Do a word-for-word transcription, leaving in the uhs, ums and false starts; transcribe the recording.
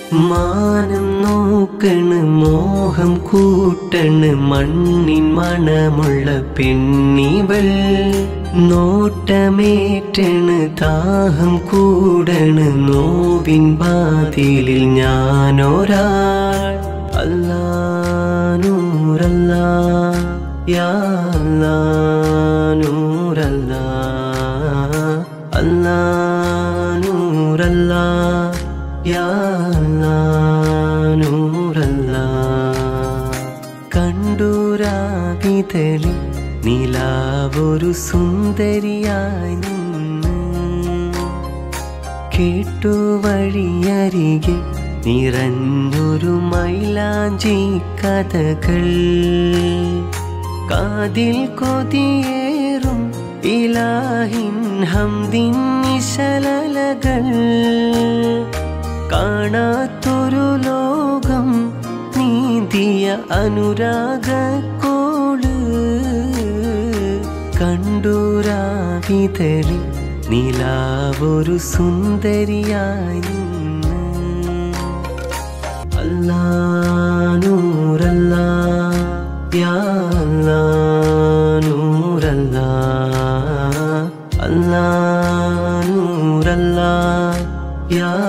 മാനം നോക്കണ് മോഹം കൂട്ടണ് മണ്ണിൻ മണമുള്ള പെണ്ണിവൾ നോട്ടമേറ്റണ് ദാഹം കൂടണ് നോവിൻ ബാതിലിൽ ഞാനൊരാൾ അല്ലാ നൂറല്ലാ യാ അല്ലാ നൂറല്ലാ അല്ലാ നൂറല്ലാ യാ അല്ലാ നൂറല്ലാ കണ്ടൂരാവിതലി നിലാവൊരു സുന്ദരിയായി നിന്ന് കേട്ടു വഴിയരികെ നിറഞ്ഞൊരു മൈലാഞ്ചി കഥകൾ കാതിൽ കൊതിയേറും ഇലാഹിൻ ഹംദിൻ നിശലലകൾ കാണാത്തൊരു ലോകം നീതിയ അനുരാഗക്കോള് കണ്ടൂരാവിതലി നിലാവൊരു സുന്ദരിയായി നിന്ന് അല്ലാ നൂറല്ലാ യാ അല്ലാ നൂറല്ലാ അല്ലാ നൂറല്ലാ യാ